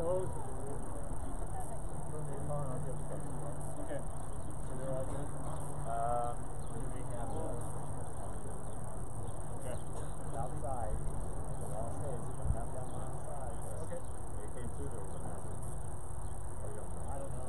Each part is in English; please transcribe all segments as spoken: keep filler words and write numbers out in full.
those. Okay. So they're all good? Um, do we have those? Okay. Outside. The wall says you can come down one side. Okay. They came through there. I don't know.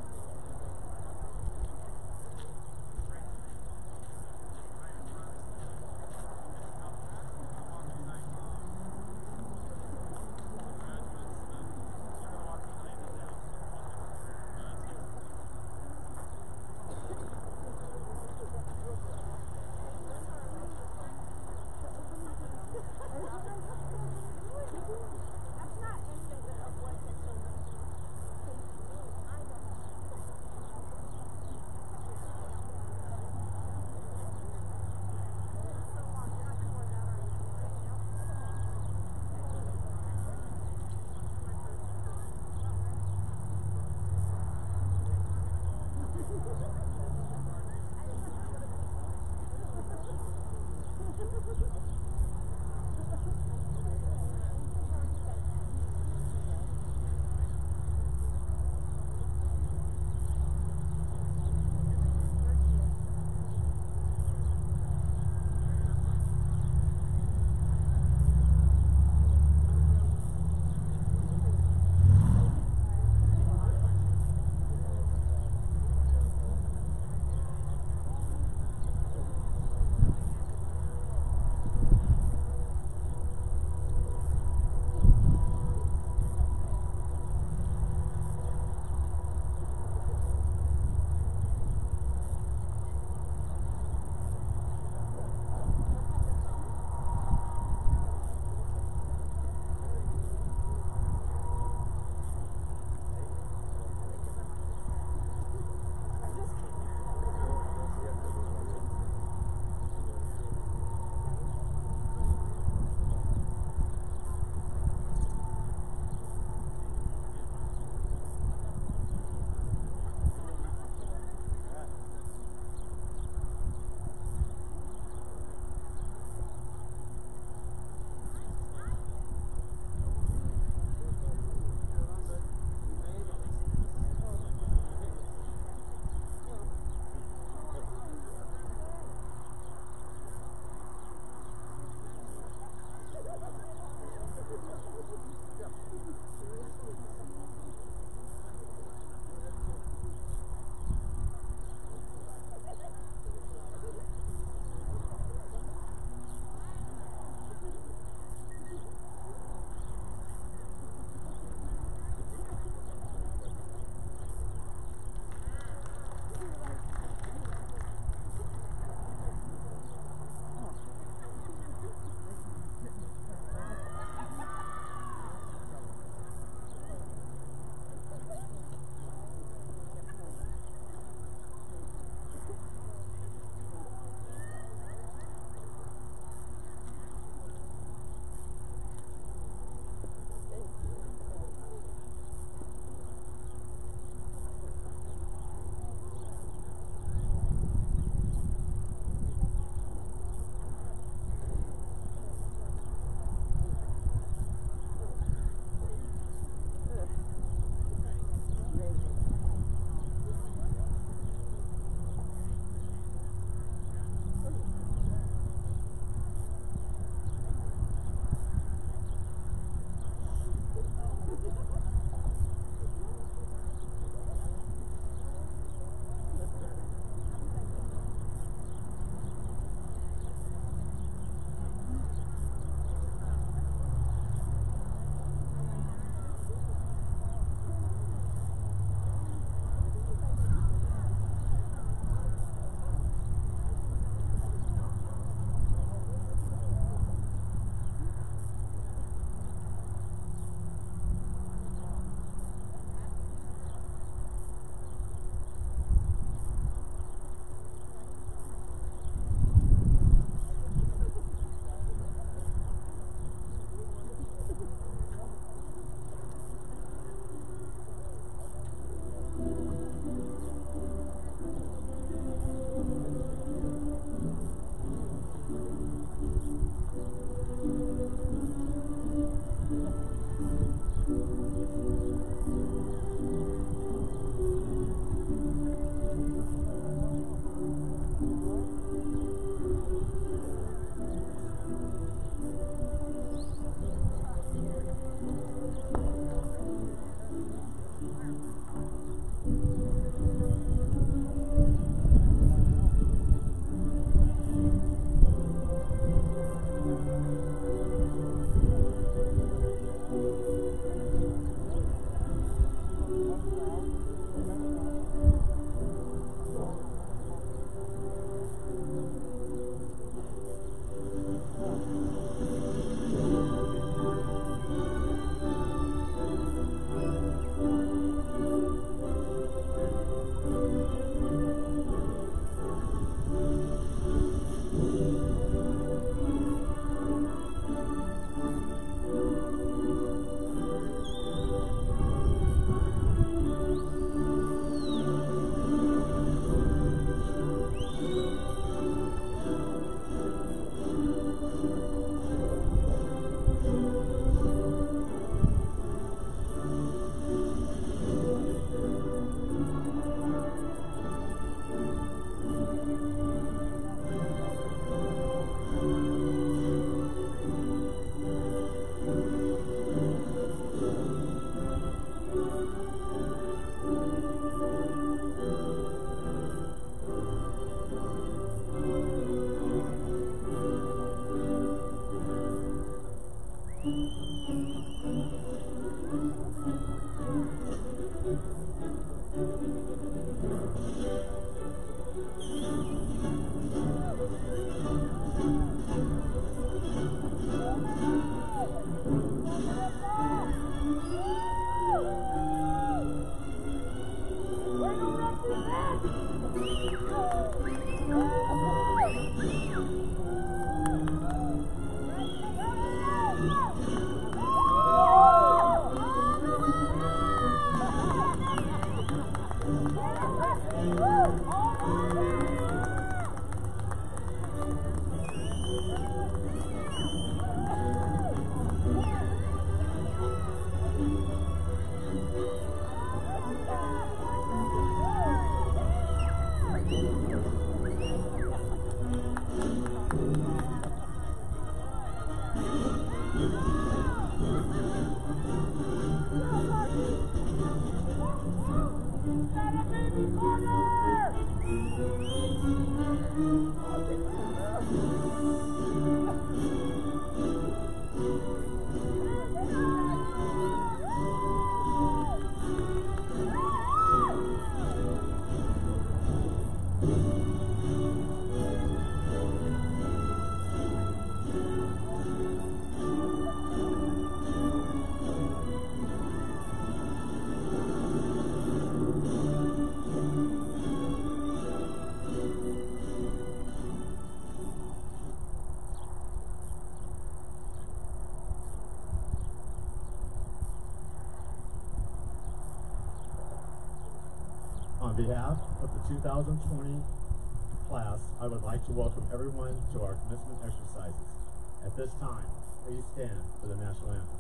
On behalf of the two thousand twenty class, I would like to welcome everyone to our commencement exercises. At this time, please stand for the national anthem.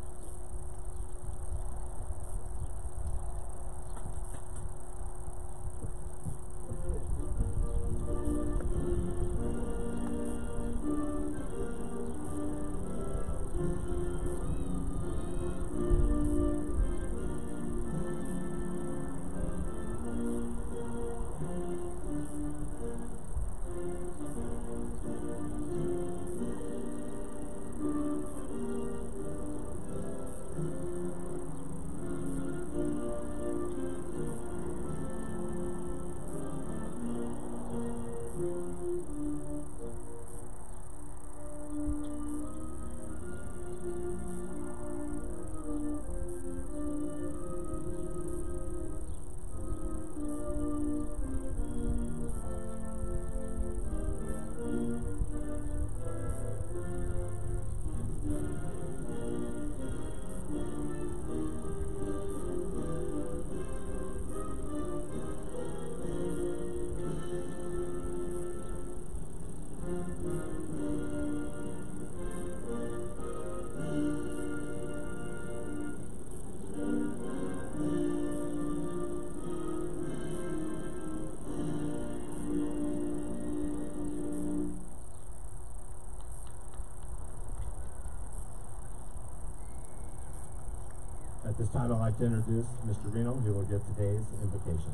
At this time, I'd like to introduce Mister Reno, who will give today's invocation.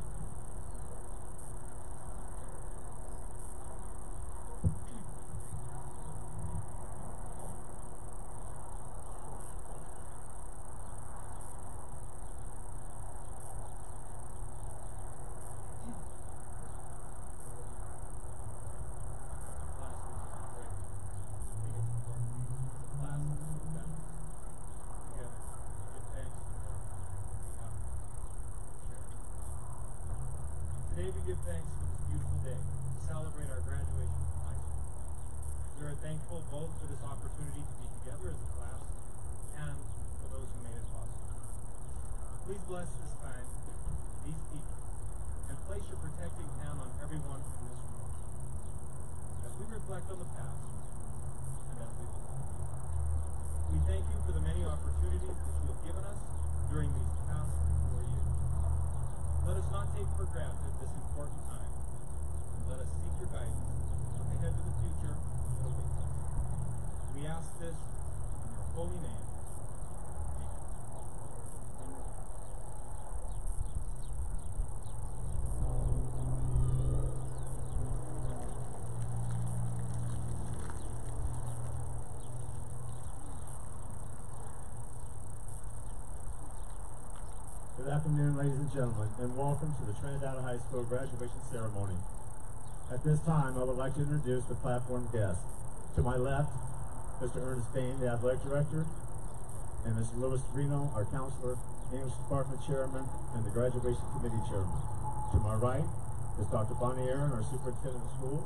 Today we give thanks for this beautiful day to celebrate our graduation from high school. We are thankful both for this opportunity to be together as a class and for those who made it possible. Please bless this time, these people, and place your protecting hand on everyone in this room as we reflect on the past and as we look forward. We thank you for the many opportunities that you have given us during these past four years. Let us not take for granted this important time, and let us seek your guidance and look ahead to the future that awaits us. We ask this in your holy name. Good afternoon, ladies and gentlemen, and welcome to the Trinidad High School graduation ceremony. At this time, I would like to introduce the platform guests. To my left, Mister Ernest Bain, the athletic director, and Mister Louis Reno, our counselor, English department chairman, and the graduation committee chairman. To my right is Doctor Bonnie Aaron, our superintendent of schools.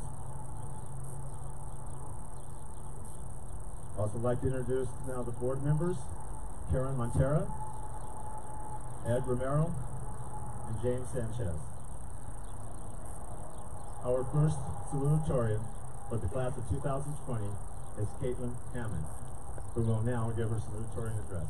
I'd also like to introduce now the board members, Karen Montera, Ed Romero, and James Sanchez. Our first salutatorian for the class of two thousand twenty is Caitlin Hammond, who will now give her salutatorian address.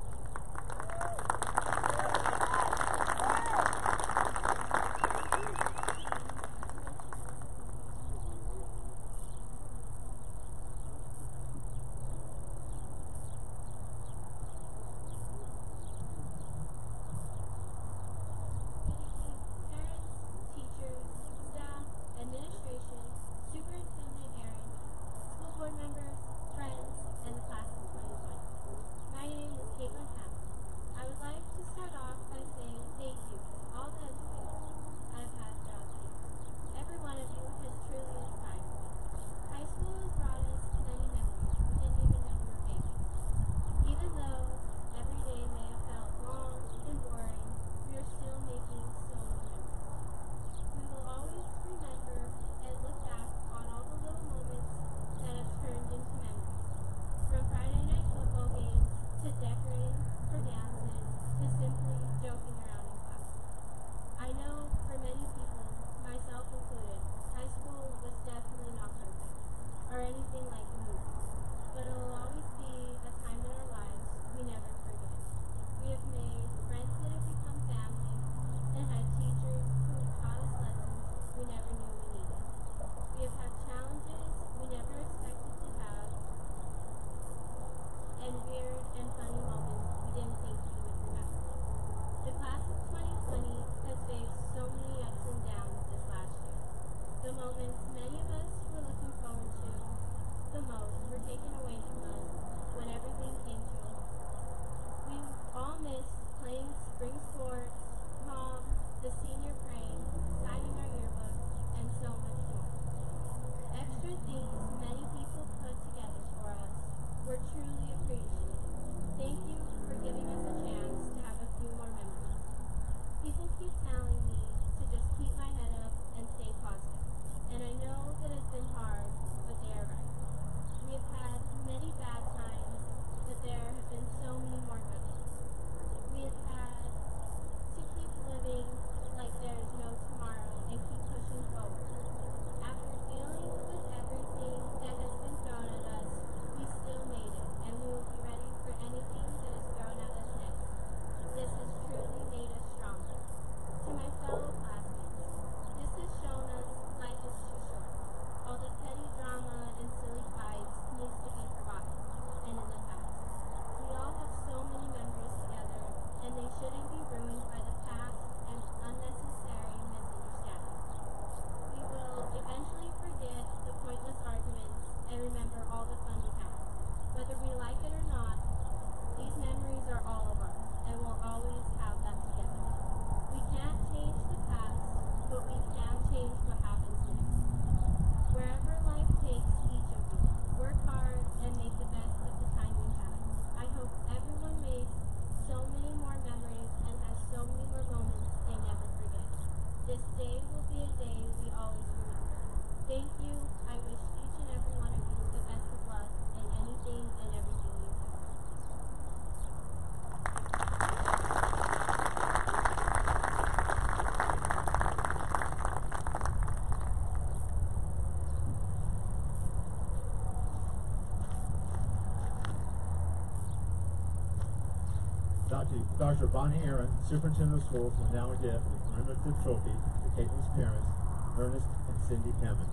Doctor Bonnie Aaron, Superintendent of Schools, will now give the commemorative trophy to Caitlin's parents, Ernest and Cindy Hammond.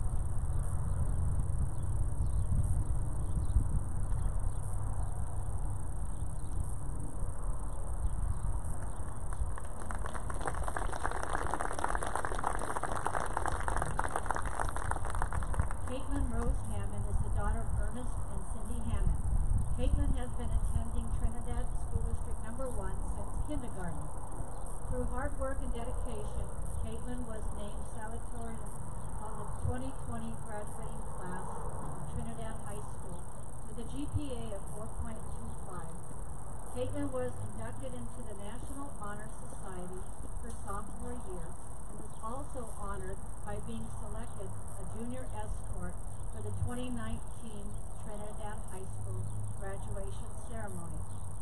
Caitlin Rose Hammond is the daughter of Ernest and Cindy Hammond. Caitlin has been attending Trinidad School District Number One since kindergarten. Through hard work and dedication, Caitlin was named salutatorian of the twenty twenty graduating class of Trinidad High School with a G P A of four point two five. Caitlin was inducted into the National Honor Society her sophomore year and was also honored by being selected a junior escort for the twenty nineteen Trinidad High School graduation ceremony.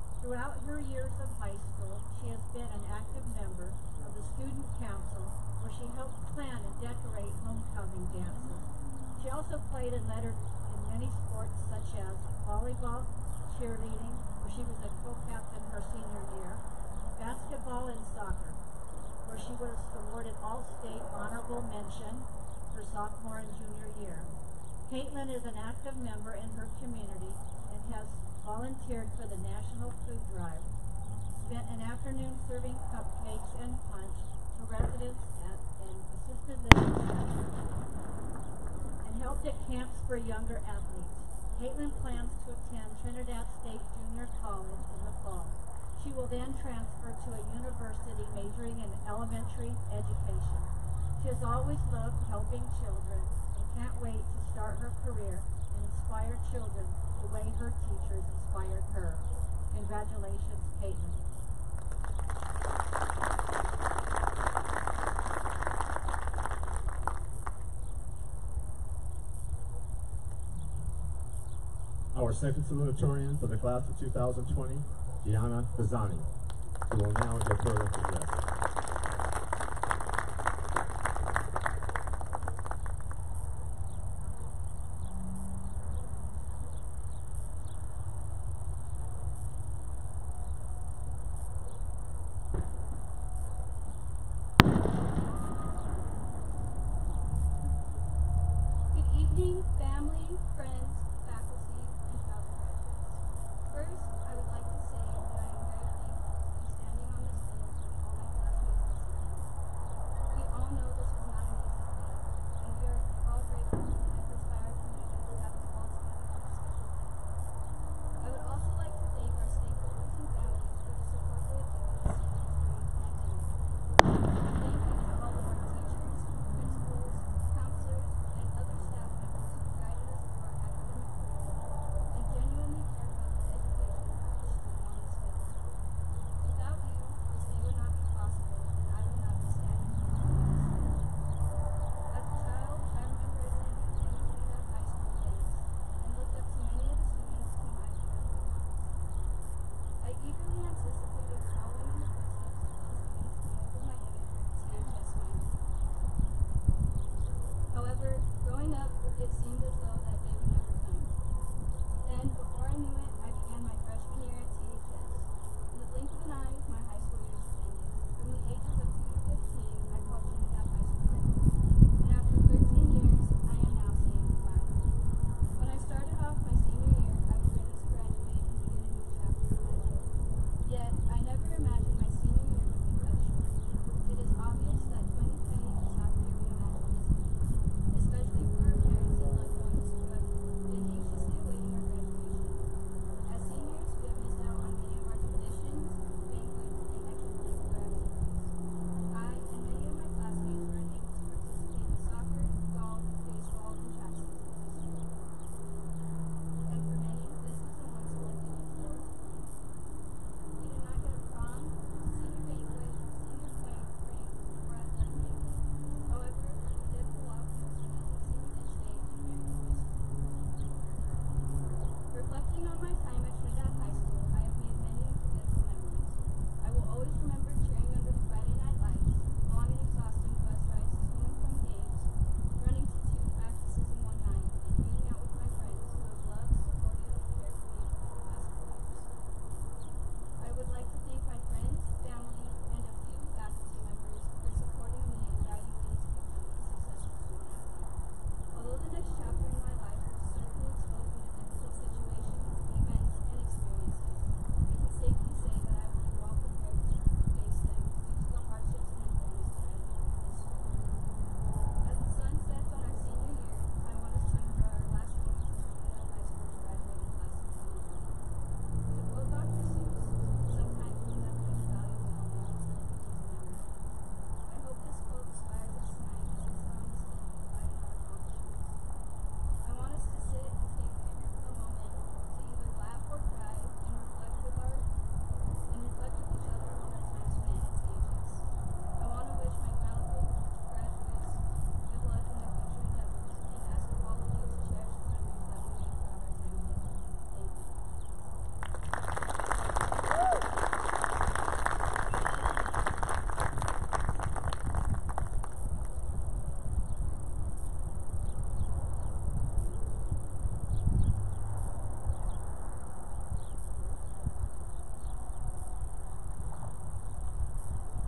Throughout her years of high school, she has been an active member of the Student Council, where she helped plan and decorate homecoming dances. She also played and lettered in many sports such as volleyball, cheerleading, where she was a co-captain her senior year, basketball, and soccer, where she was awarded All-State Honorable Mention her sophomore and junior year. Caitlin is an active member in her community and has volunteered for the National Food Drive, spent an afternoon serving cupcakes and punch to residents at an assisted living center, and helped at camps for younger athletes. Caitlin plans to attend Trinidad State Junior College in the fall. She will then transfer to a university majoring in elementary education. She has always loved helping children and can't wait to start her career and inspire children the way her teachers inspired her. Congratulations, Caitlin. Our second salutatorian for the class of two thousand twenty, Gianna Bazzani, who will now give her address. Good evening, family, friends, faculty, and fellow graduates. First, I would like to say that I am very thankful to be standing on this stage with all my classmates this evening. We all know this was not an easy feat, and we are all grateful to the efforts by our community to have us all together on this special day. I would also like to thank our stakeholders and families for the support they have given us during the pandemic. Thank you to all of our teachers, principals, counselors, and other staff members who guided us through our academic career and genuinely cared about the education of each student on this field. Without you, this day would not be possible, and I would not be standing here today. As a child, I remember attending many Trinidad High School events and looked up to many of the students whom I could role models. I eagerly anticipated following in the footsteps of those students who molded my image to impress mine. However, growing up, it seemed as though that day would never come. Then, before I knew it, I began my freshman year at T H S. In the blink of an eye, my high school years had ended. From the ages of two to fifteen, I called Trinidad High School my home. And after thirteen years, I am now saying goodbye. When I started off my senior year, I was ready to graduate and begin a new chapter in my life. Yet, I never imagined my senior year would be cut short. It is obvious that twenty twenty is not the year we imagined it to be, especially for our parents and loved ones who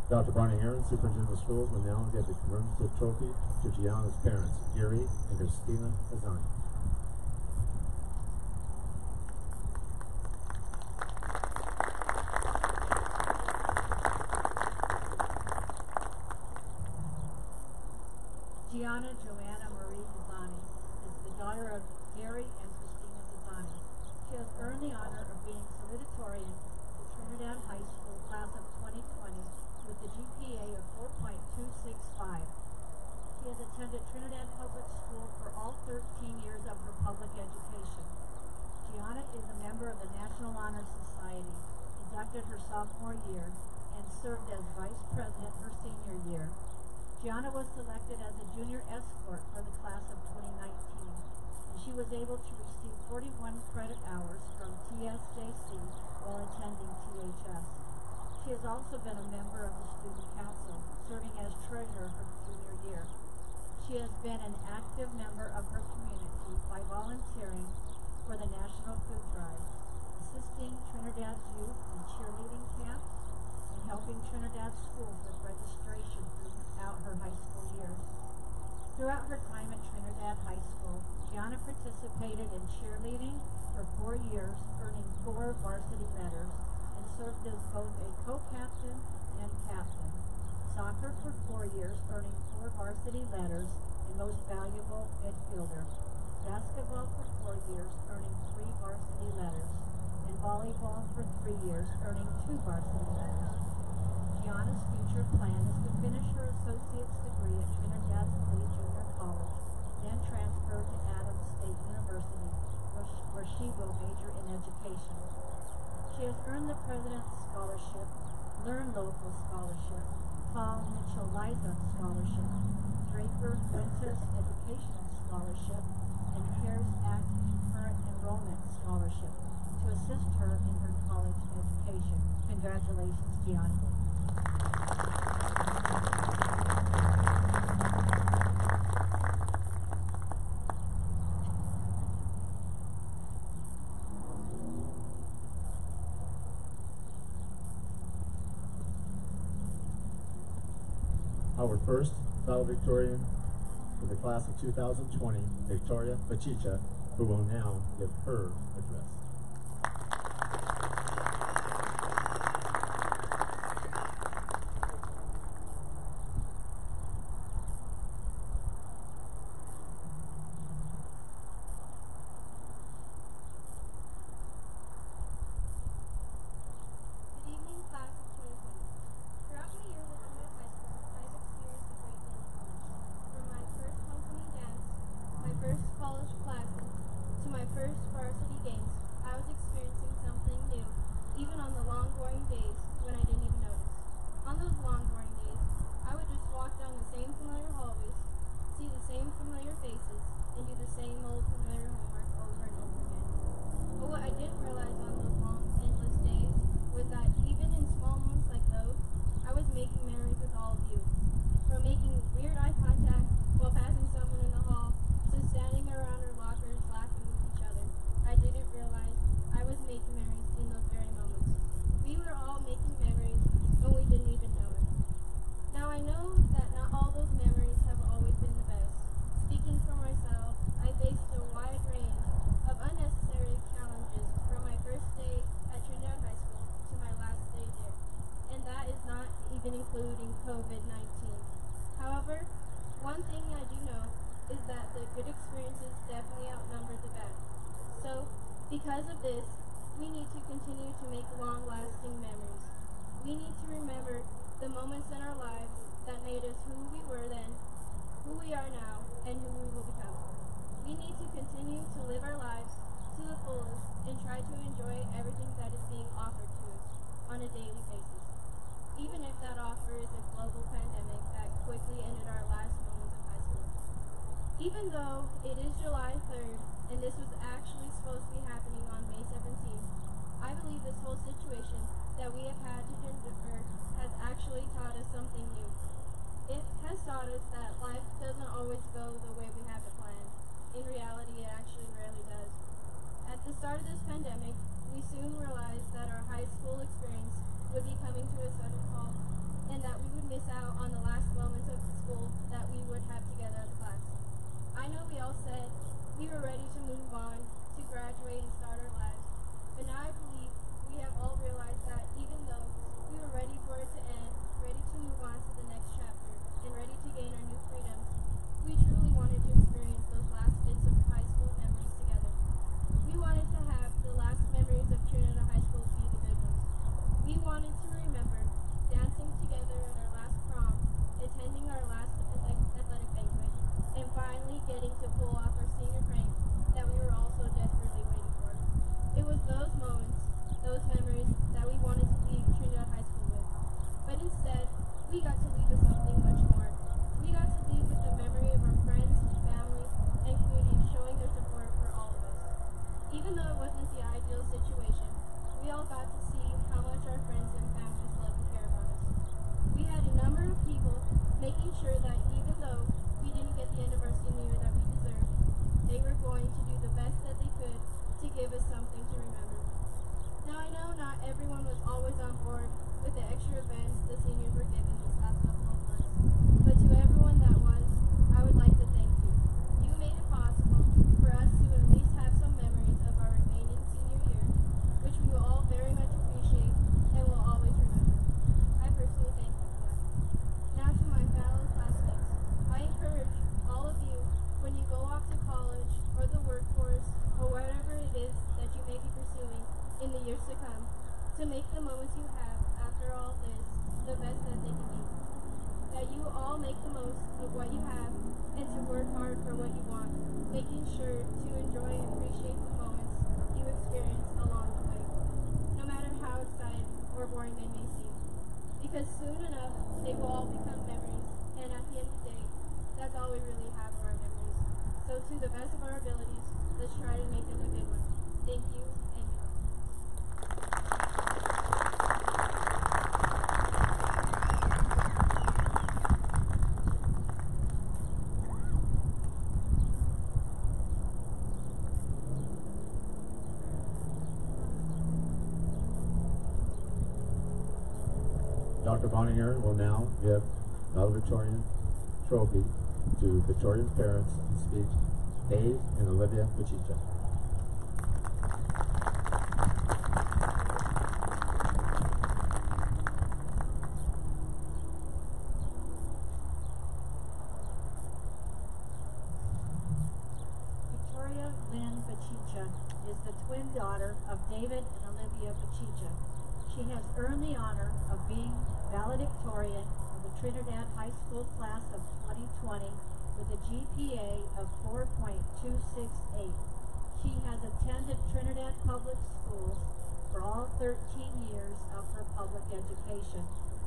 Doctor Barney Aaron, Superintendent of Schools, will now give the commemorative trophy to Gianna's parents, Gary and Christina Azani. Gianna Joanna Marie Zazani is the daughter of Gary and Christina Zazani. She has earned the honor of being salutatorian to Trinidad High School class of twenty twenty with a G P A of four point two six five. She has attended Trinidad Public School for all thirteen years of her public education. Gianna is a member of the National Honor Society, inducted her sophomore year, and served as vice president her senior year. Gianna was selected as a junior escort for the class of twenty nineteen, and she was able to receive forty-one credit hours from T S J C while attending T H S. She has also been a member of the Student Council, serving as treasurer her junior year. She has been an active member of her community by volunteering for the National Food Drive, assisting Trinidad's youth in cheerleading camps, and helping Trinidad schools with registration throughout her high school years. Throughout her time at Trinidad High School, Gianna participated in cheerleading for four years, earning four varsity letters, and served as both a co-captain and captain. Soccer for four years, earning four varsity letters and most valuable midfielder. Basketball for four years, earning three varsity letters, and volleyball for three years, earning two varsity letters. Gianna's future plan is to finish her associate's degree at Trinidad Lee Junior College, then transfer to Adams State University, where she, where she will major in education. She has earned the President's Scholarship, Learn Local Scholarship, Paul Mitchell Liza Scholarship, Draper Winters Educational Scholarship, and CARES Act Concurrent Enrollment Scholarship to assist her in her college education. Congratulations, Gianna. Our first valedictorian for the class of two thousand twenty, Victoria Bachicha, who will now give her address. Because of this, we need to continue to make long-lasting memories. We need to remember the moments in our lives that made us who we were then, who we are now, and who we will become. We need to continue to live our lives to the fullest and try to enjoy everything that is being offered to us on a daily basis, even if that offer is a global pandemic that quickly ended our last moments of high school. Even though it is July third, and this was actually supposed to be happening on May seventeenth, I believe this whole situation that we have had to endure has actually taught us something new. It has taught us that life doesn't always go the way we have it planned. In reality, it actually rarely does. At the start of this pandemic, we soon realized that our high school experience would be coming to a sudden halt, and that we would miss out on the last moments of school that we would have together as a class. I know we all said we were ready to move on, to graduate and start our lives, but now I believe we have all realized that even though we were ready for it to end, ready to move on to the next chapter, and ready to gain our new freedoms, we truly wanted to experience those last bits of high school memories together. We wanted to have the last memories of Trinidad High School be the good ones. We wanted to remember dancing together at our last prom, attending our last athletic banquet, and finally getting to pull off our senior prank that we were all so desperately waiting for. It was those moments, those memories, that we wanted to leave Trinidad High School with. But instead, we got to leave with something much more. We got to leave with the memory of our friends, family, and community showing their support for all of us. Even though it wasn't the ideal situation, we all got to see how much our friends and families love and care about us. We had a number of people making sure that even though we didn't get the end of our senior year that we deserved, they were going to do the best that they could to give us something to remember. Now I know not everyone was always on board with the extra events the seniors were given these last couple of months, but to everyone that was, I would like to thank you. You made it possible for us to at least have some memories of our remaining senior year, which we will all very much appreciate and will always remember. I personally thank you for that. Now to my fellow classmates, I encourage all of you, when you go off to college or the workforce or whatever it is that you may be pursuing in the years to come, to make the moments you have after all this the best that they can be. That you all make the most of what you have and to work hard for what you want, making sure to enjoy and appreciate the moments you experience along the way, no matter how exciting or boring they may seem. Because soon enough, they will all become memories, and at the end of the day, that's all we really have are our memories. So to the best of our abilities, let's try to make them a good one. Thank you, and good luck. Doctor Bonninger will now give valedictorian trophy to Victorian parents in speech, Dave and Olivia Pachicha. Victoria Lynn Pachicha is the twin daughter of David and Olivia Pachicha. She has earned the honor of being valedictorian of the Trinidad High School class of twenty twenty with a G P A of four point two six eight. She has attended Trinidad Public Schools for all thirteen years of her public education.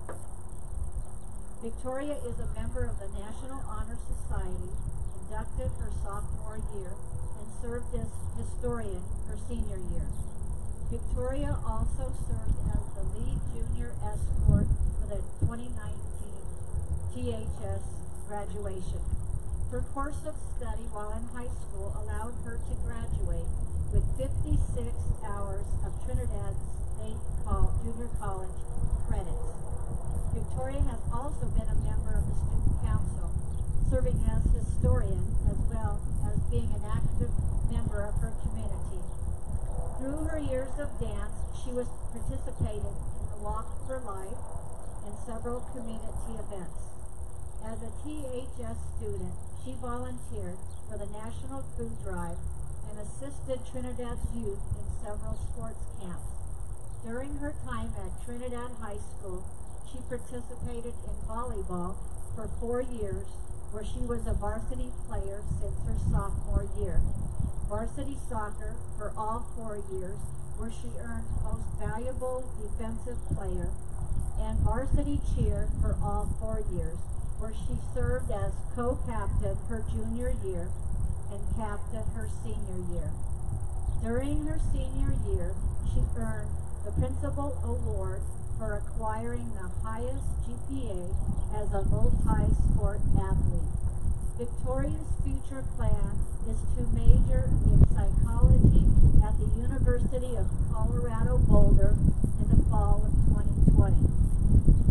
Victoria is a member of the National Honor Society, inducted her sophomore year, and served as historian her senior year. Victoria also served as the lead junior escort for the twenty nineteen T H S graduation. Her course of study while in high school allowed her to graduate with fifty-six hours of Trinidad State Col- Junior College credits. Victoria has also been a member of the Student Council, serving as historian as well as being an active member of her community. Through her years of dance, she was participated in the Walk for Life and several community events. As a T H S student, she volunteered for the National Food Drive and assisted Trinidad's youth in several sports camps. During her time at Trinidad High School, she participated in volleyball for four years, where she was a varsity player since her sophomore year. Varsity soccer for all four years, where she earned Most Valuable Defensive Player, and varsity cheer for all four years, where she served as co-captain her junior year and captain her senior year. During her senior year, she earned the Principal Award for acquiring the highest G P A as a multi-sport athlete. Victoria's future plan is to major in psychology at the University of Colorado Boulder in the fall of twenty twenty.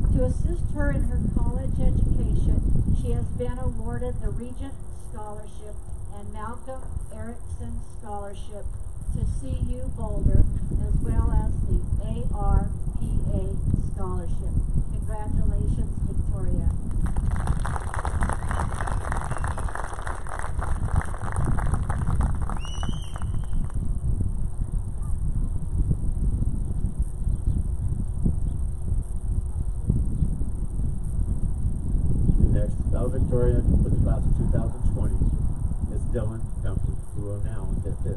To assist her in her college education, she has been awarded the Regent Scholarship and Malcolm Erickson Scholarship to C U Boulder, as well as the A R P A Scholarship. Congratulations, Victoria. Next, valedictorian for the class of two thousand twenty is Dylan Comfort, who will now get his.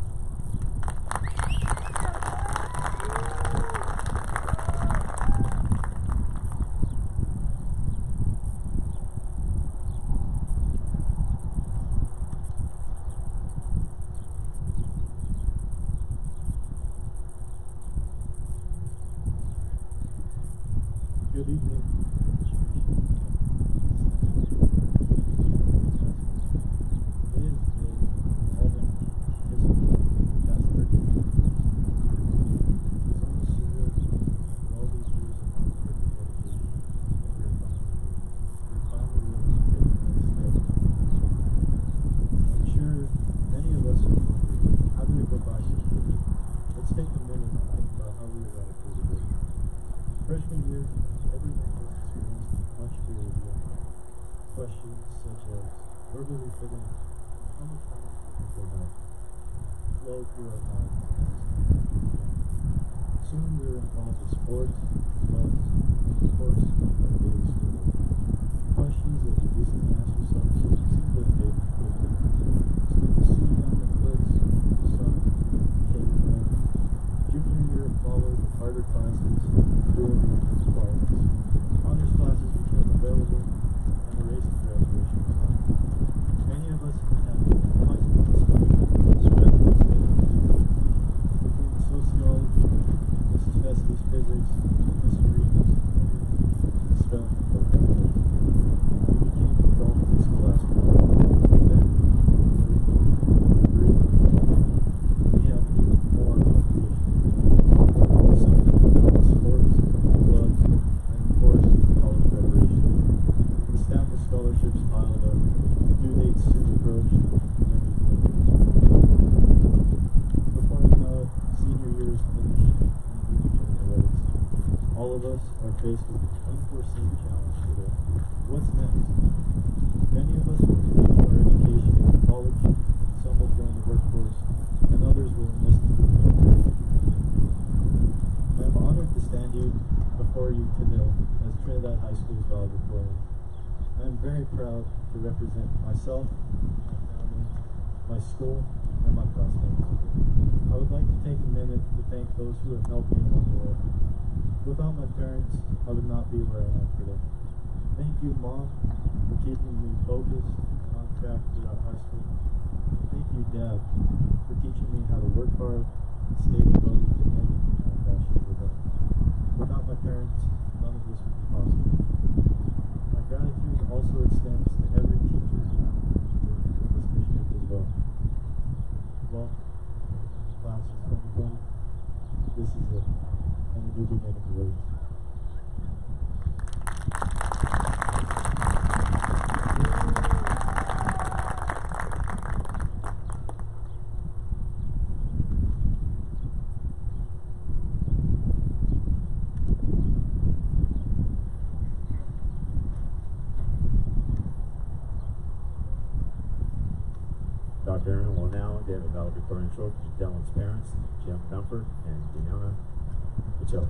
Good evening. It is the Alden History past thirty years. It's almost surreal for all these years of hard work and dedication. And we're finally, we're finally ready to take the next step. I'm sure many of us are wondering, how do we go by so quickly? Let's take a minute and think about how we arrived here today. Freshman year, everyone has experienced much fear of the unknown. Questions such as, where will we fit in? How much money do people have? Flow through our minds as time went on. Soon we were involved with sports, clubs, and of course, our daily schoolwork. Questions that we used to ask ourselves seem to have faded quickly. Students soon found their foots, some became more. Junior year followed with harder classes, dual enrollment requirements. Honors classes became available, and the race to graduation was on. Many of us had high school discussions, stressful schedules. Between the sociology, Missus Festy's physics, history, and spelling and vocabulary, we became involved in scholastic work. Then, three, we had even more obligations. Sports, clubs, and of course, college preparation. The stack of scholarships piled up, due dates soon approached, and then we blinked. Before you know it, senior year is finished, and we begin the race. All of us are faced with an unforeseen challenge today. What's next? Many of us will continue our education in college, some will join the workforce, and others will enlist into the military. I am honored to stand you before you today as Trinidad High School's valedictorian. I am very proud to represent myself, my family, my school, and my classmates. I would like to take a minute to thank those who have helped me along the way. Without my parents, I would not be where I am today. Thank you, Mom, for keeping me focused and on track throughout high school. Thank you, Dad, for teaching me how to work hard and stay devoted to anything I'm passionate about. Without my parents, none of this would be possible. My gratitude also extends to every teacher and faculty member in this district as well. Well, class of twenty twenty, this is it, and the new beginning awaits. Doctor Aaron will now give a valedictorian trophy to Dylan's parents, Jim Comfort and Deanna Mitchell.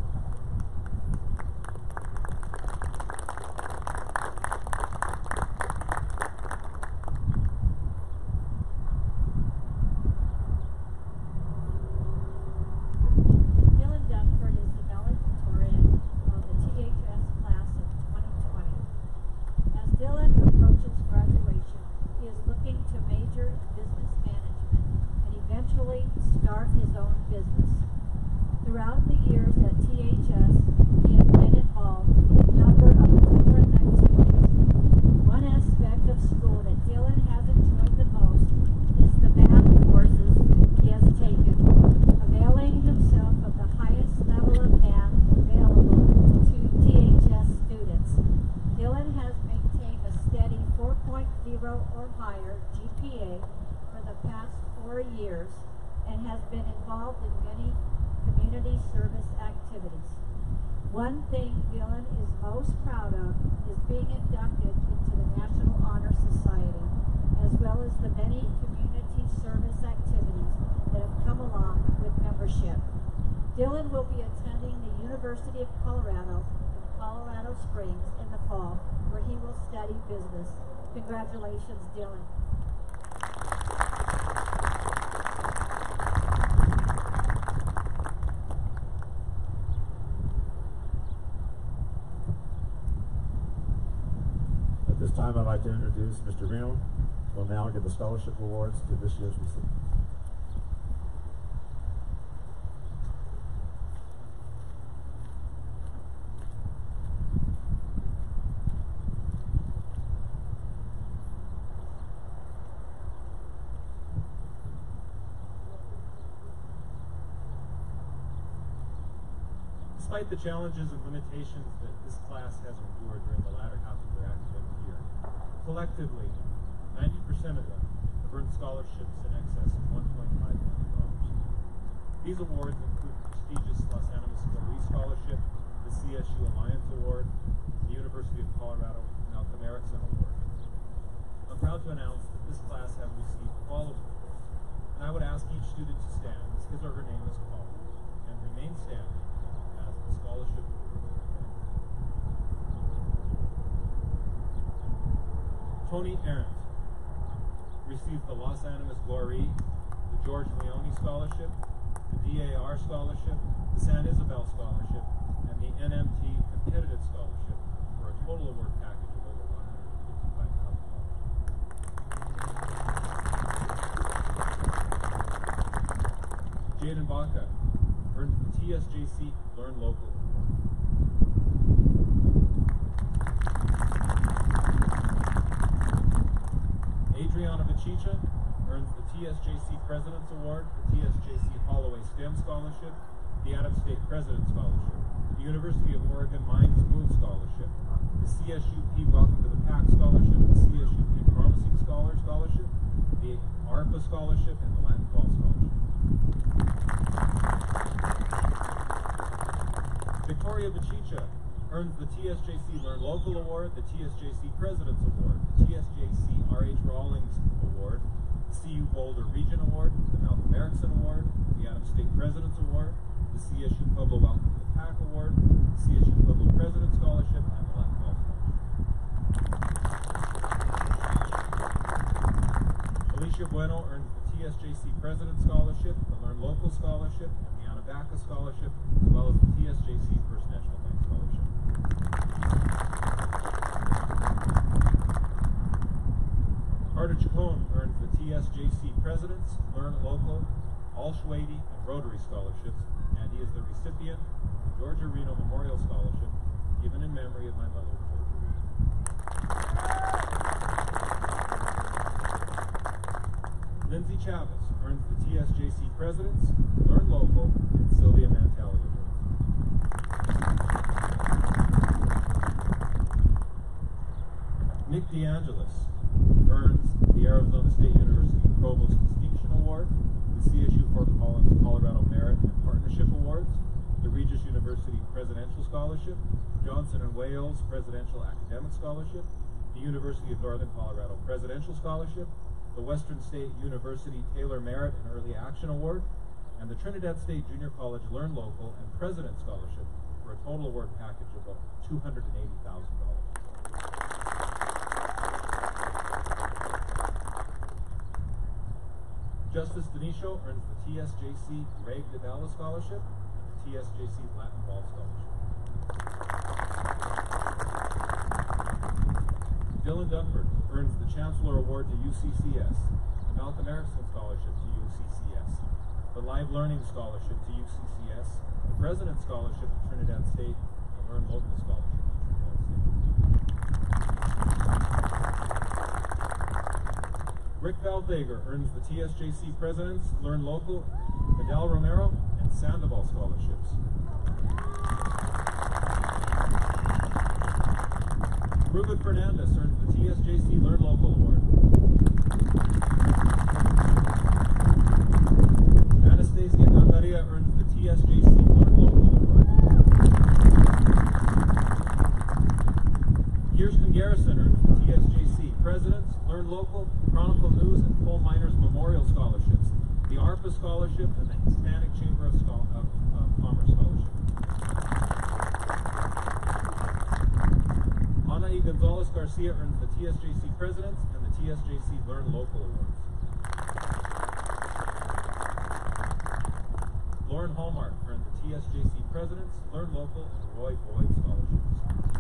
Dylan Dunford is the valedictorian of the T H S class of twenty twenty. As Dylan approaches graduation, he is looking to major in business management and eventually start his own business. Throughout the years at T H S, he has been involved in a number of different activities. One aspect of school that Dylan has enjoyed the most is the math courses he has taken, availing himself of the highest level of math available to T H zero or higher G P A for the past four years and has been involved in many community service activities. One thing Dylan is most proud of is being inducted into the National Honor Society, as well as the many community service activities that have come along with membership. Dylan will be attending the University of Colorado in Colorado Springs in the fall, where he will study business. Congratulations, Dylan. At this time, I'd like to introduce Mister Reno. We'll now give the scholarship awards to this year's recipients. Despite the challenges and limitations that this class has endured during the latter half of their academic year, collectively, ninety percent of them have earned scholarships in excess of one point five million dollars. These awards include the prestigious Los Animas Glory Scholarship, the C S U Alliance Award, the University of Colorado Malcolm Erickson Award. I'm proud to announce that this class have received the following awards, and I would ask each student to stand as his or her name is called and remain standing as the scholarship award. Tony Arendt received the Los Animas Glory, the George Leone Scholarship, the D A R Scholarship, the San Isabel Scholarship, and the N M T Competitive Scholarship for a total award package of over one hundred fifty-five thousand dollars. Jaden Baca earned the T S J C Learn Local Award. Adriana Bachicha earns the T S J C President's Award, the T S J C Holloway STEM Scholarship, the Adams State President's Scholarship, the University of Oregon Mines Move Scholarship, the C S U P Welcome to the Pack Scholarship, the C S U P Promising Scholar Scholarship, the ARPA Scholarship, and the Latin Fall Scholarship. Victoria Bachicha earns the T S J C Learn Local Award, the T S J C President's Award, the T S J C R H Rawlings Award, the C U Boulder Region Award, the Malcolm Erickson Award, the Adams State President's Award, the C S U Pueblo Welcome to the Pack Award, the C S U Pueblo President's Scholarship, and the Latin Fall Scholarship. Alicia Bueno earns the T S J C President's Scholarship, the Learn Local Scholarship, and the Anabaca Scholarship, as well as the T S J C First National Bank Scholarship. Carter Chacon earns the T S J C President's, Learn Local, All-Schwady, and Rotary Scholarships, and he is the recipient of the Georgia Reno Memorial Scholarship, given in memory of my mother, Georgia Reno. Lindsay Chavez earns the T S J C President's, Learn Local, and Sylvia Mantelli Awards. Nick DeAngelis earns the Arizona State University Provost Distinction Award, the C S U Fort Collins Colorado Merit and Partnership Awards, the Regis University Presidential Scholarship, Johnson and Wales Presidential Academic Scholarship, the University of Northern Colorado Presidential Scholarship, the Western State University Taylor Merit and Early Action Award, and the Trinidad State Junior College Learn Local and President Scholarship for a total award package of about two hundred eighty thousand dollars. Justice Denisho earns the T S J C Greg DeDalla Scholarship and the T S J C Latin Ball Scholarship. Dylan Dunford earns the Chancellor Award to U C C S, the Malcolm Erickson Scholarship to U C C S, the Live Learning Scholarship to U C C S, the President's Scholarship to Trinidad State, and the Learn Local Scholarship to Trinidad State. Rick Valdegar earns the T S J C President's, Learn Local, Fidel Romero, and Sandoval Scholarships. Ruben Fernandez earns the T S J C Learn Local Award. Anastasia Gagaria earns the T S J C Learn Local Award. Kirsten Garrison earns the T S J C Presidents, Learn Local, Chronicle News, and Coal Miners Memorial Scholarships, the ARPA Scholarship, and the Hispanic Chamber of, Schol of, of Commerce Scholarship. Ana E. Gonzalez Garcia earns the T S J C Presidents and the T S J C Learn Local Awards. Lauren Hallmark earned the T S J C Presidents, Learn Local, and Roy Boyd Scholarships.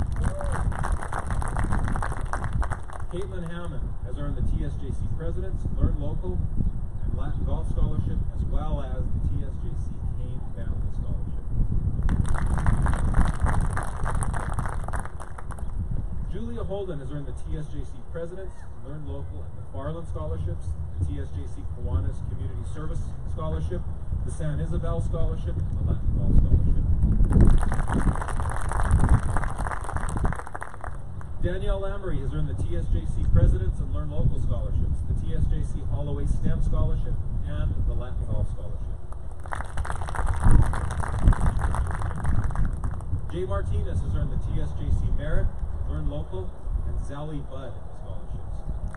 Caitlin Hammond has earned the T S J C Presidents, Learn Local, and Latin Golf Scholarship, as well as the T S J C Kane Family Scholarship. Julia Holden has earned the T S J C Presidents, Learn Local, and McFarland Scholarships, the T S J C Kiwanis Community Service Scholarship, the San Isabel Scholarship, and the Latin Golf Scholarship. Danielle Lamery has earned the T S J C Presidents and Learn Local Scholarships, the T S J C Holloway STEM Scholarship, and the Latin Golf Scholarship. Jay Martinez has earned the T S J C Merit, Learn Local, and Zally Budd Scholarships.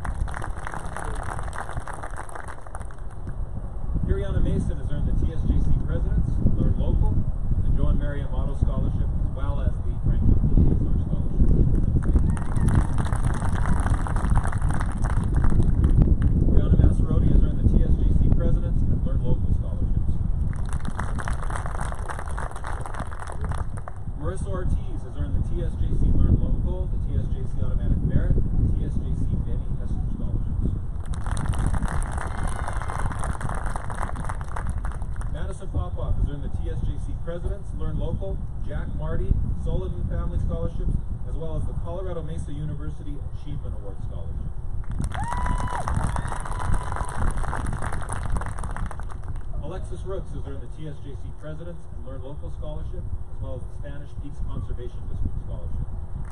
Kiriana Mason has earned the T S J C Presidents, Learn Local, the Joe and Mary Amato Scholarship, as well as the Franklin D. Azar Scholarship. Brianna Massarotti has earned the T S J C Presidents and Learn Local Scholarships. Marissa Ortiz has earned the T S J C Learn Local, the T S J C Automatic Merit, and the T S J C Benny Hester Scholarships. Madison Popoff has earned the T S J C Presidents, Learn Local, Jack Marty, Sullivan Family Scholarships, as well as the Colorado Mesa University Achievement Award Scholarship. Alexis Rooks has earned the T S J C Presidents and Learn Local Scholarship, as well as the Spanish Peaks Conservation District Scholarship.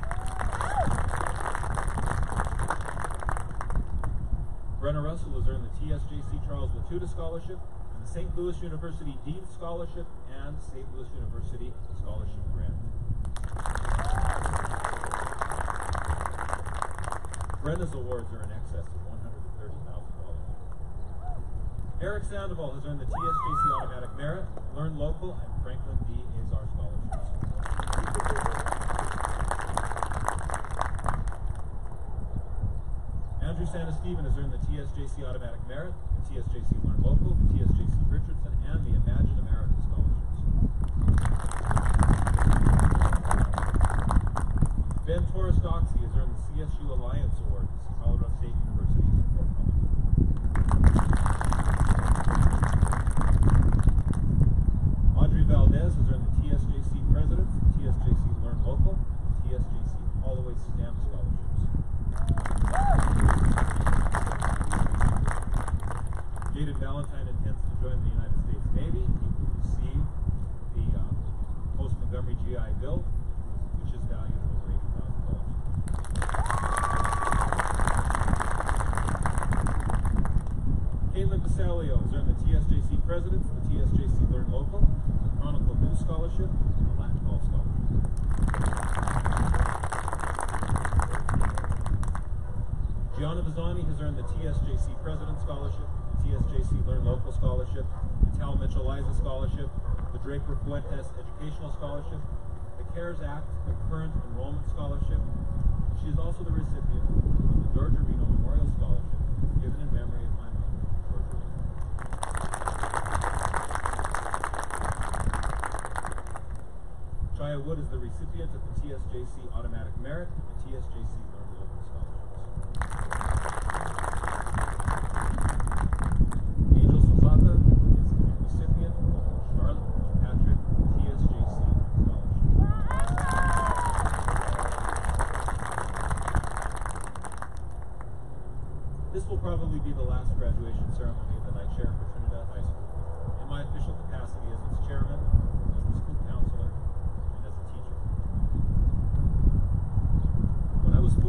Brenna Russell has earned the T S J C Charles Latuda Scholarship, and the Saint Louis University Dean Scholarship, and Saint Louis University Scholarship Grant. Brenda's awards are in excess of one hundred thirty thousand dollars. Eric Sandoval has earned the T S J C Automatic Merit, Learn Local, and Franklin D. Azar Scholarships. Andrew Santasteven has earned the T S J C Automatic Merit, the T S J C Learn Local, the T S J C Richardson, and the Imagine America Scholarships. Ben Torres Doxey has earned the C S U Alliance Award at Colorado State University in Fort Collins. Audrey Valdez has earned the T S J C Presidents, the T S J C Learn Local, and the T S J C Holloway STEM Scholarships. Jaden Valentine intends to join the United States Navy. He will receive the uh, post-Montgomery G I Bill, which is valued at over eighty thousand dollars. Caitlin Basalio has earned the T S J C Presidents, the T S J C Learn Local, the Chronicle News Scholarship, and the Latin Golf Scholarship. Gianna Bizzani has earned the T S J C President Scholarship, the T S J C Learn Local Scholarship, the Tal Mitchell-Liza Scholarship, the Draper Fuentes Educational Scholarship, the CARES Act Concurrent Enrollment Scholarship. She is also the recipient of the Georgia Reno Memorial Scholarship, given in memory of my mother, Georgia Reno. Chaya Wood is the recipient of the T S J C Automatic Merit and the T S J C Learn Local Scholarships. Angel Sosata is the recipient of the Charlotte Patrick T S J C Scholarship. This will probably be the last graduation ceremony that I chair for Trinidad High School, in my official capacity as its chairman, as the school counselor, and as a teacher. When I was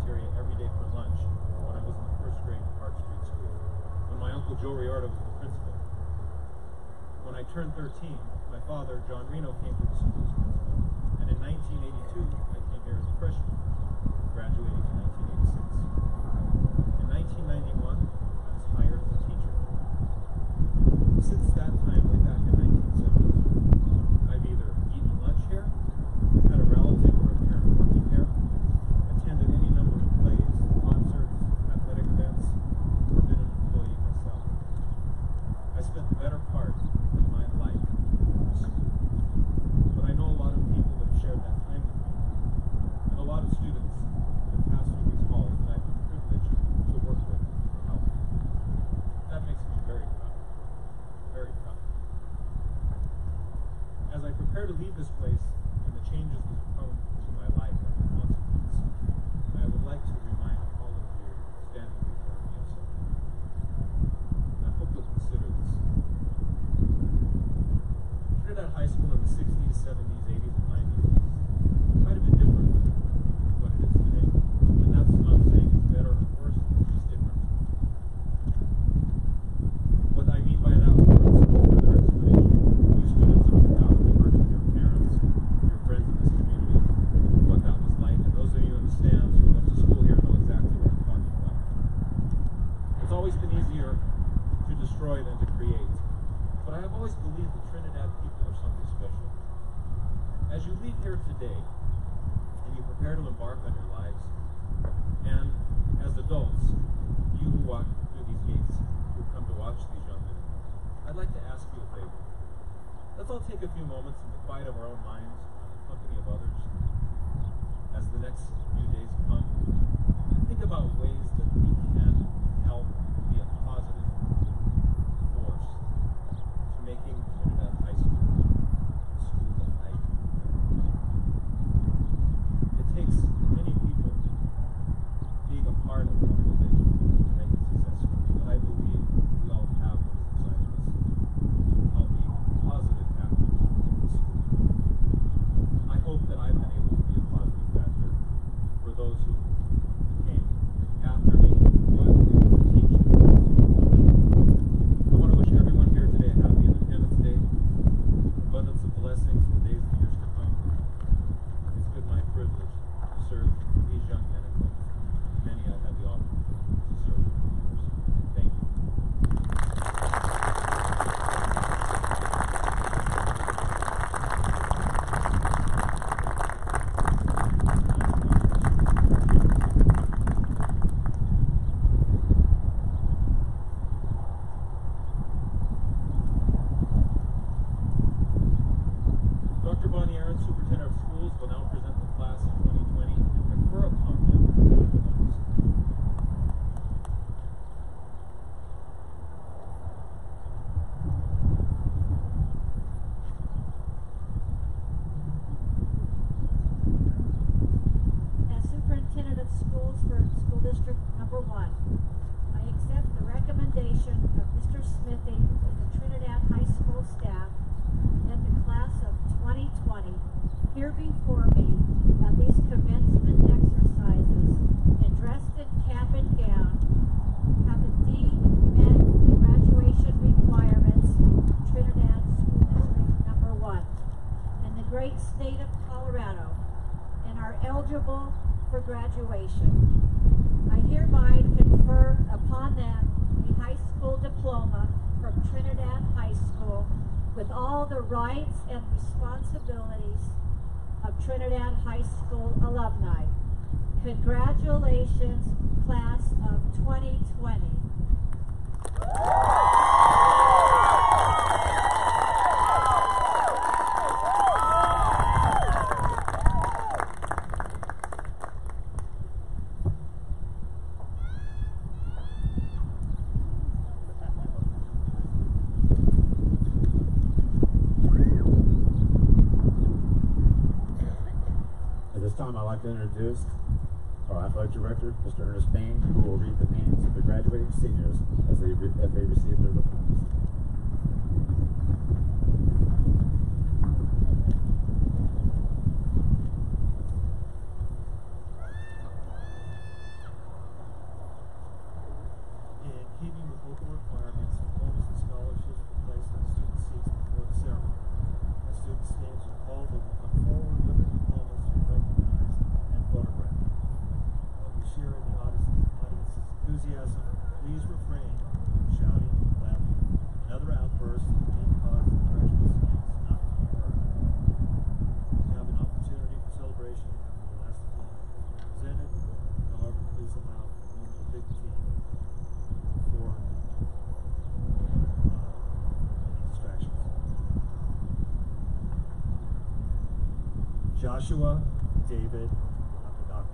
cafeteria every day for lunch when I was in the first grade at Park Street School, when my uncle Joe Riorda was the principal. When I turned thirteen, my father, John Reno, came to the school as principal, and in nineteen eighty-two, I came here as a freshman, graduating in nineteen eighty-six. In nineteen ninety-one, I was hired as a teacher. Since that time, way back in nineteen seventy-two, I've either eaten lunch here, had a relative or a parent working here, attended any number of plays, concerts, athletic events, or been an employee myself. I spent the better part of my life in school. But I know a lot of people that have shared that time with me, and a lot of students that have passed through these halls that I've been privileged to work with and help. That makes me very proud. Very proud. As I prepare to leave this place and the changes that have come to my life as a consequence, I would like to remind all of you standing before me of something. I hope you'll consider this. Trinidad High School in the sixties, seventies, eighties, and nineties was quite a bit different than what it is today. And that's not saying it's better or worse, it's just different. What I mean by that word is further explanation. You students have undoubtedly heard from your parents, your friends in this community, what that was like. And those of you in the stands who went to school here know exactly what I'm talking about. It's always been easier to destroy than to create. But I have always believed the Trinidad people are something special. As you leave here today, and you prepare to embark on your lives, and as adults, you who walk through these gates, who come to watch these young men, I'd like to ask you a favor. Let's all take a few moments in the quiet of our own minds, in the company of others, as the next few days come, and think about ways that we can help be a positive force to making Trinidad High School a school of light. It takes many people being a part of an organization to make it successful, but I believe we all have what is inside of us to help be positive factors in the school. I hope that I've been able to be a positive factor for those who came after me, who I was able to teach. I want to wish everyone here today a happy Independence Day, abundance of blessings in the days and years to come. It's been my privilege to serve these young men and women. Many I've had the opportunity to serve for years. Thank you. Doctor Bonnie Aaron, Superintendent of Schools, will now present the class of twenty twenty and confer upon them the diplomas. As Superintendent of Schools for School District Number One, I accept the recommendation of Mister Smithy and the Trinidad High School staff that the class of twenty twenty here before me at these commencement exercises and dressed in cap and gown have indeed met the graduation requirements of Trinidad School District Number One in the great state of Colorado and are eligible for graduation. I hereby confer upon them a high school diploma from Trinidad High School with all the rights and responsibilities of Trinidad High School alumni. Congratulations, class of twenty twenty. At this time, I'd like to introduce our athletic director, Mister Ernest Payne, who will read the names of the graduating seniors as they, re as they receive their diplomas. please refrain from shouting, clapping, and other outbursts that may cause the graduate students not to be heard. To have an opportunity for celebration after the last diploma is presented. However, please allow a moment of dignity before uh, any distractions. Joshua David Apadaka.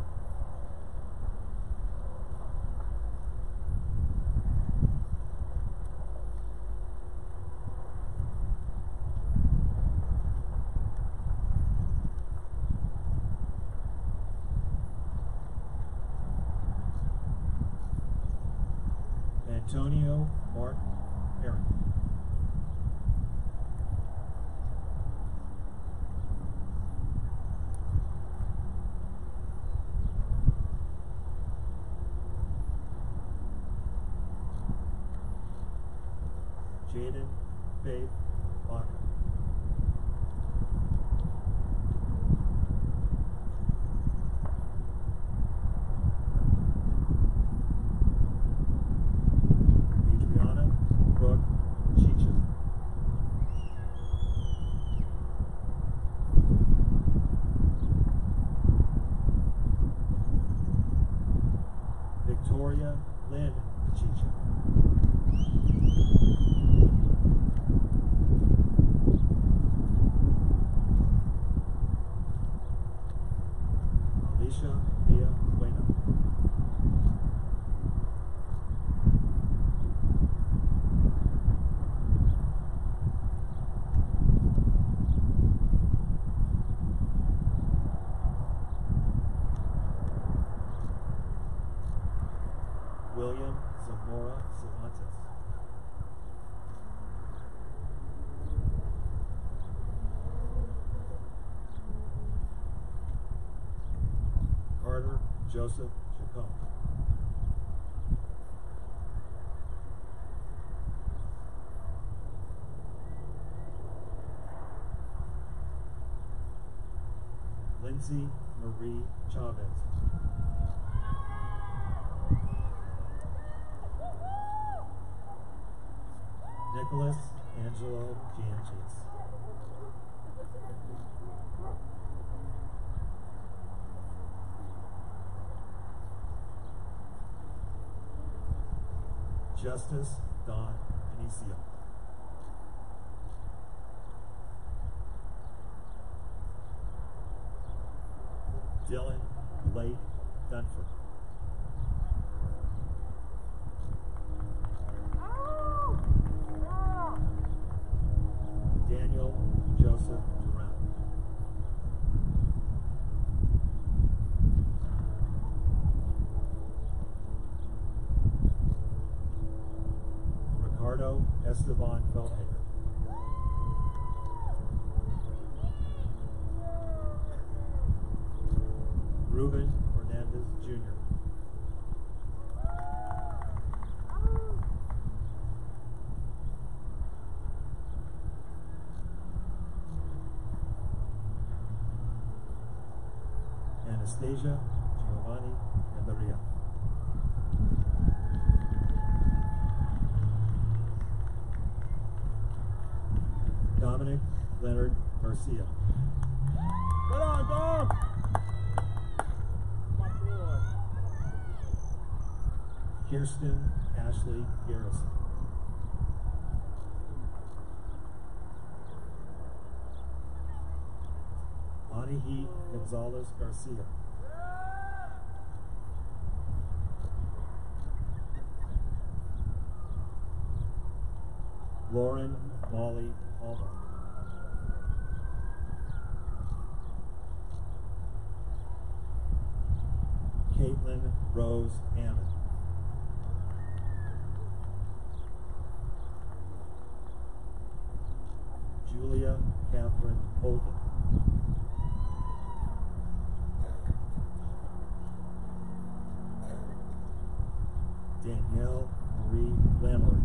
Antonio Mark Aaron. Jaden Faith Baca. Adriana Brooke Chicha. Victoria Lynn Chicha. Alicia Villa Buena. William Zamora Cervantes. Carter Joseph Chacon. Lindsay Marie Chavez. Nicholas Angelo Gianchis. Justice Don Anicio. Dylan Blake Dunford. Daniel Joseph Durant. Ricardo Esteban Feldhager. Ruben Hernandez Junior Anastasia Giovanni and Maria. Dominic Leonard Garcia. Come on, Dom! Kirsten Ashley Garrison. Anihi Gonzalez Garcia. Lauren Molly Palmer. Caitlin Rose Hammond. Julia Catherine Holden. Danielle Marie Lammert.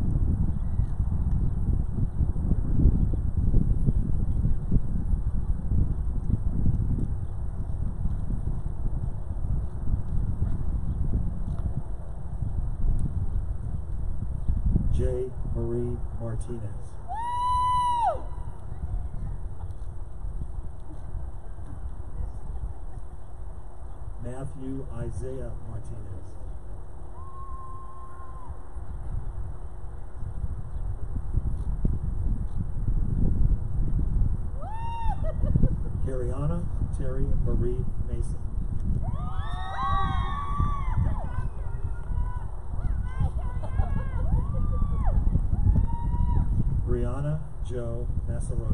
J. Marie Martinez. Matthew Isaiah Martinez. Carriana Terry Marie Mason. Brianna Joe Massarodi.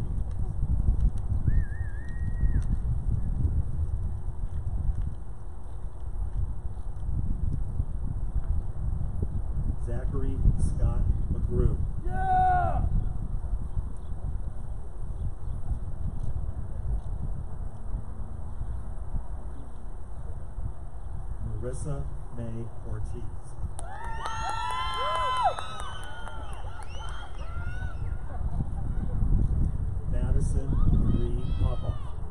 Zachary Scott McGrew. Yeah! Marissa May Ortiz. Madison Marie Popoff.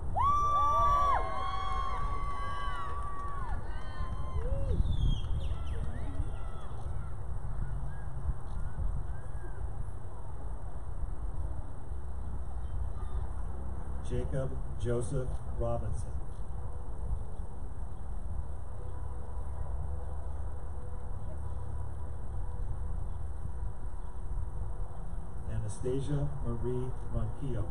Jacob Joseph Robinson. Anastasia Marie Ronquillo.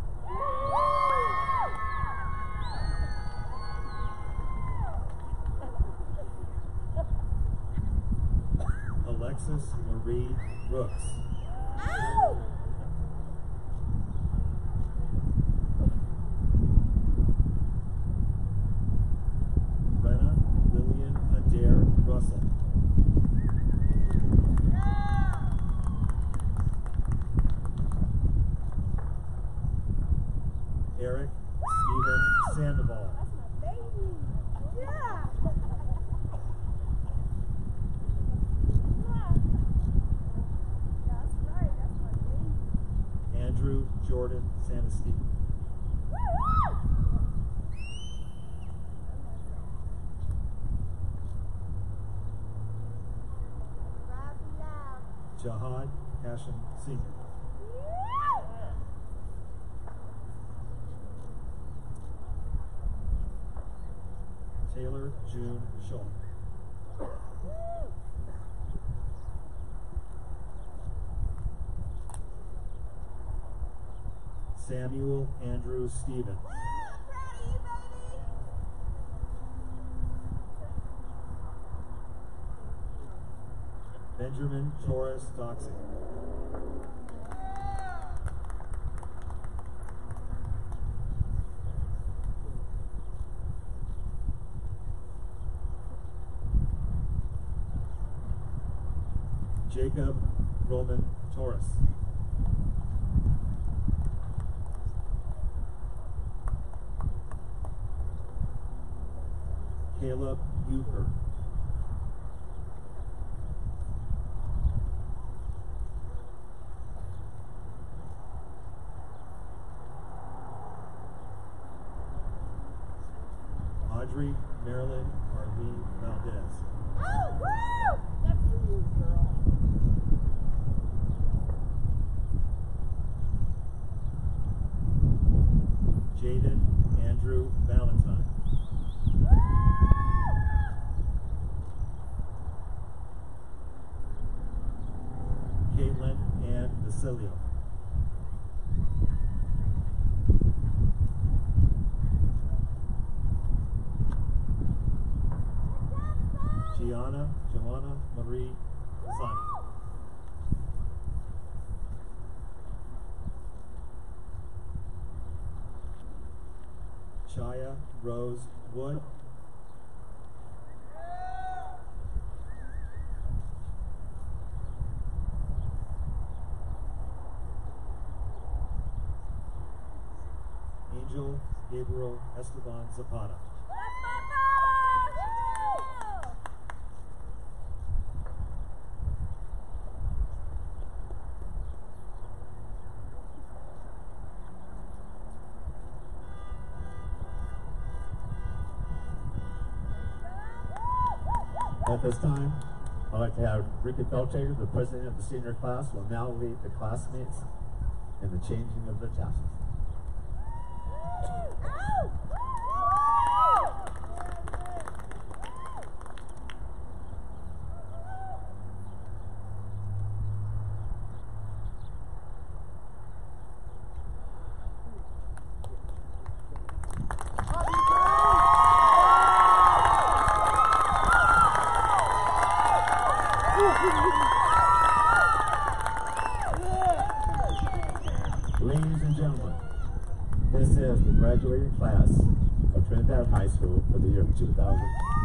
Alexis Marie Brooks. Brenna Lillian Adair Russell. Eric Stephen Sandoval. Yeah. That's right. That's my baby. Andrew Jordan Sanestine. Jahad Hashim Senior. Taylor June Schultz. Samuel Andrew Stevens. Benjamin Torres Doxey. Jacob Roman Torres. Caleb Euchre. Audrey Marilyn Arlene Valdez. Oh, woo! That's for you, girl. Jaden Andrew Valentine. Caitlin Ann Vasilio. Gianna Joanna Marie Pisani. Chaya Rose Wood. Angel Gabriel Esteban Zapata. At this time, I'd like to have Ricky Beltaker, the president of the senior class, will now lead the classmates in the changing of their tassels. Ladies and gentlemen, this is the graduating class of Trinidad High School for the year two thousand.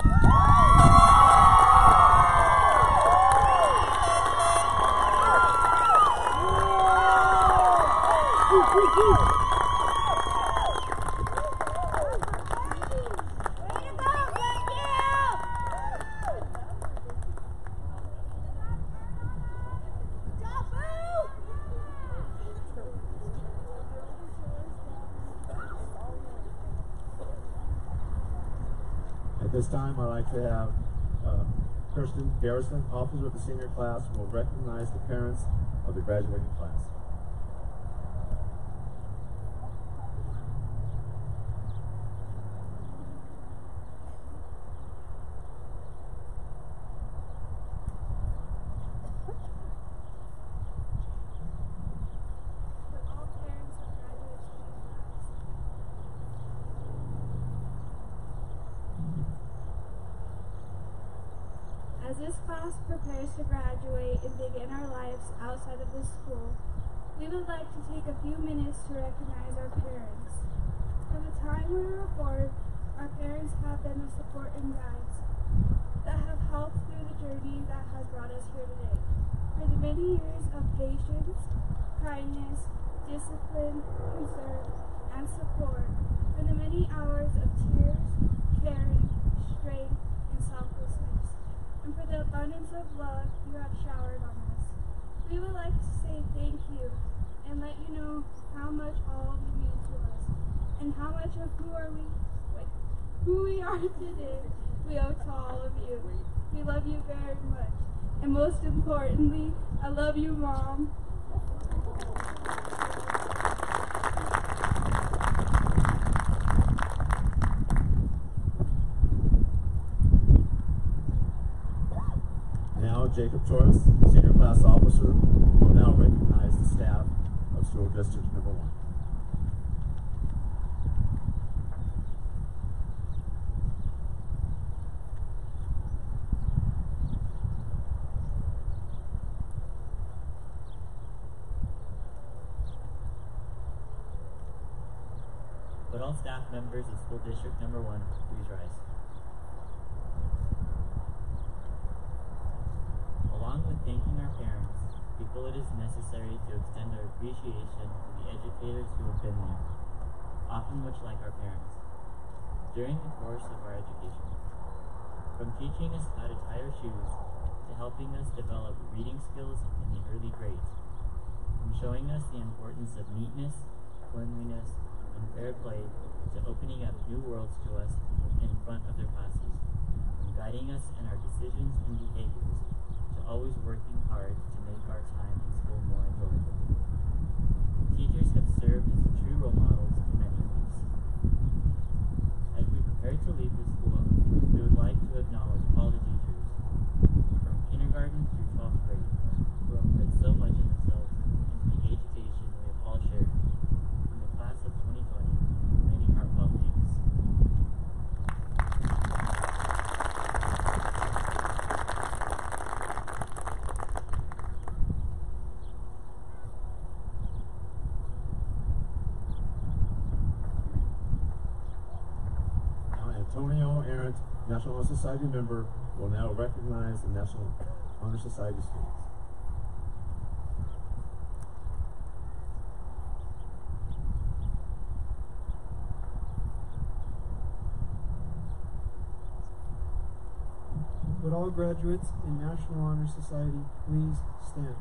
At this time, I'd like to have uh, Kirsten Garrison, officer of the senior class, who will recognize the parents of the graduating class. As this class prepares to graduate and begin our lives outside of this school, we would like to take a few minutes to recognize our parents. From the time we were born, our parents have been the support and guides that have helped through the journey that has brought us here today. For the many years of patience, kindness, discipline, concern, and support, for the many hours of tears, caring, strength, and selflessness, and for the abundance of love you have showered on us. We would like to say thank you and let you know how much all of you mean to us and how much of who are we wait, who we are today we owe to all of you. We love you very much. And most importantly, I love you, Mom. Now, Jacob Torres, senior class officer, will now recognize the staff of school district number one. Would all staff members of school district number one please rise? Along with thanking our parents, we feel it is necessary to extend our appreciation to the educators who have been there, often much like our parents, during the course of our education. From teaching us how to tie our shoes, to helping us develop reading skills in the early grades, from showing us the importance of neatness, cleanliness, and fair play, to opening up new worlds to us in front of their classes, from guiding us in our decisions and behaviors, to always working hard to make our time in school more enjoyable. Teachers have served as true role models to many of us. As we prepare to leave the school, we would like to acknowledge all the teachers, from kindergarten through twelfth grade, who have put so much of themselves into the education we have all shared. In the class of twenty twenty, many heartfelt thanks. Antonio Arendt, National Honor Society member, will now recognize the National Honor Society students. Would all graduates in National Honor Society please stand?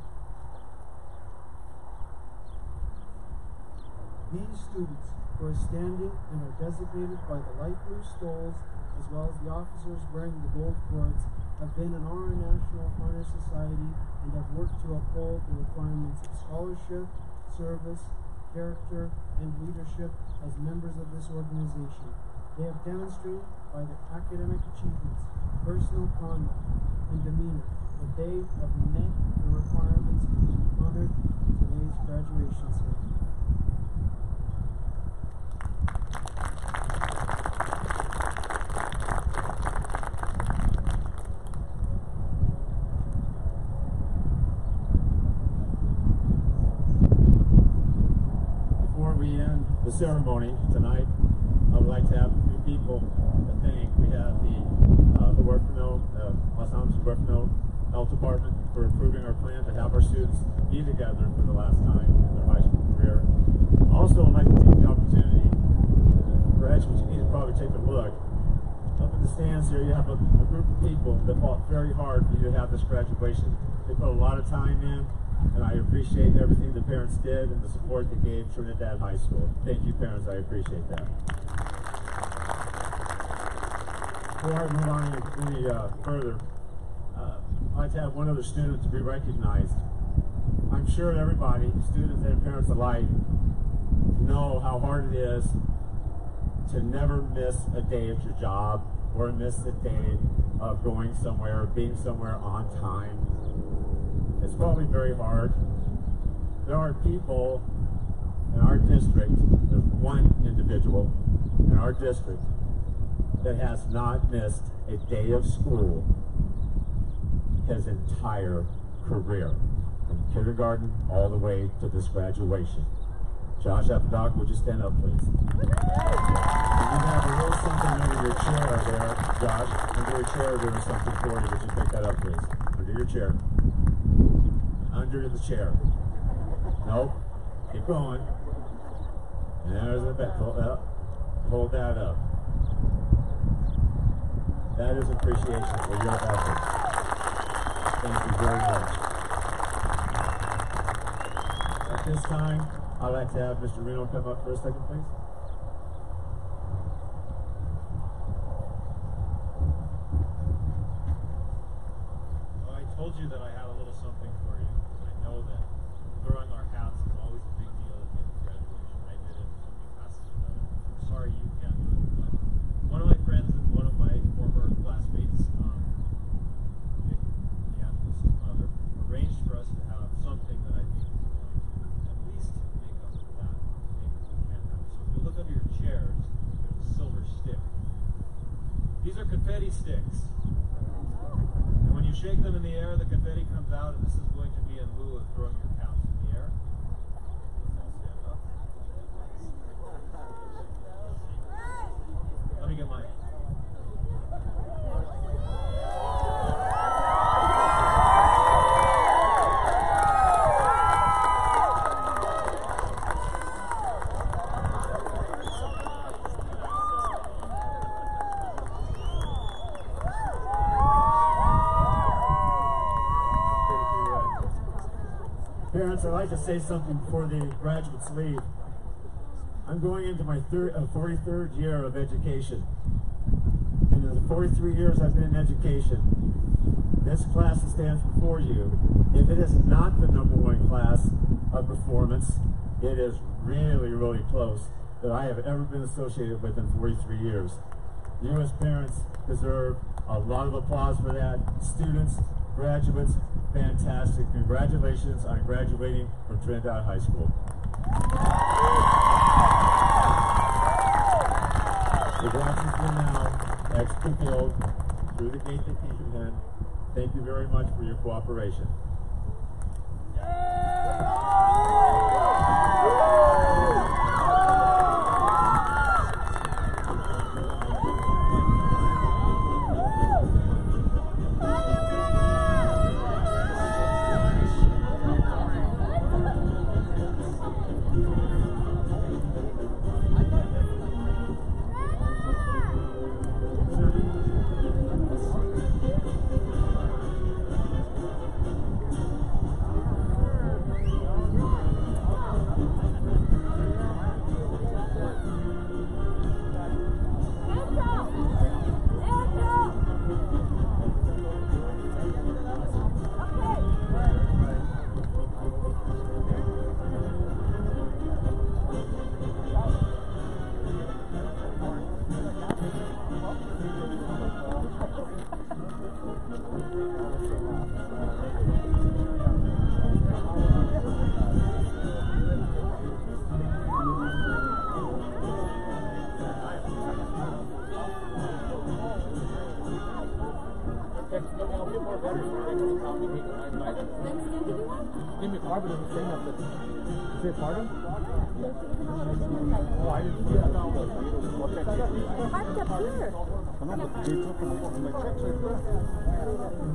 These students who are standing and are designated by the light blue stoles as well as the officers wearing the gold cords, have been in our National Honor Society and have worked to uphold the requirements of scholarship, service, character, and leadership as members of this organization. They have demonstrated by their academic achievements, personal conduct, and demeanor that they have met the requirements to be honored in today's graduation ceremony. Before we end the ceremony tonight, I would like to have a few people to thank. We have the uh, the Huerfano, uh, Los Alamos Huerfano Health Department for approving our plan to have our students be together for the last time in their high school career. Also, I'd like to take the opportunity, perhaps what you need to probably take a look. Up in the stands here, you have a, a group of people that fought very hard for you to have this graduation. They put a lot of time in, and I appreciate everything the parents did and the support they gave Trinidad High School. Thank you, parents. I appreciate that. Before I move on any uh, further, uh, I'd like to have one other student to be recognized. I'm sure everybody, students and parents alike, know how hard it is to never miss a day at your job or miss a day of going somewhere or being somewhere on time. It's probably very hard. There are people in our district, there's one individual in our district that has not missed a day of school his entire career, from kindergarten all the way to this graduation. Josh Apodoc, would you stand up, please? You have a little something under your chair there, Josh. Under your chair there is something for you. Would you pick that up, please? Under your chair. Under the chair. Nope. Keep going. And there's the back. Hold that up. Hold that up. That is appreciation for your efforts. Thank you very much. At this time, I'd like to have Mister Reno come up for a second, please. Well, I told you that I had a little something for you, because I know that throwing our hats is always a big deal at the end of graduation. I did it, somebody passes it on. I'm sorry you can't do it, but one of my friends and one of my former classmates, um, Nick, Neapolis' mother, arranged for us to have something that I think is going to at least make up for that. Maybe we can have. So if you look under your chairs, there's a silver stick. These are confetti sticks. And when you shake them in the air, the confetti comes out, and this is going to be in lieu of throwing your caps in the air. All stand up. Let me get mine. Parents, I'd like to say something before the graduates leave. I'm going into my third, uh, forty-third year of education. And in the forty-three years I've been in education, this class that stands before you, if it is not the number one class of performance, it is really, really close that I have ever been associated with in forty-three years. You as parents deserve a lot of applause for that. Students, graduates, fantastic. Congratulations on graduating from Trinidad High School. The graduates will now exit the field through the gate that came in. Thank you very much for your cooperation. I'll get more better. Give me a car, but it doesn't say nothing. Is it part of? Oh, I didn't see that. Parked up here. I'm not looking at it from my checks right there.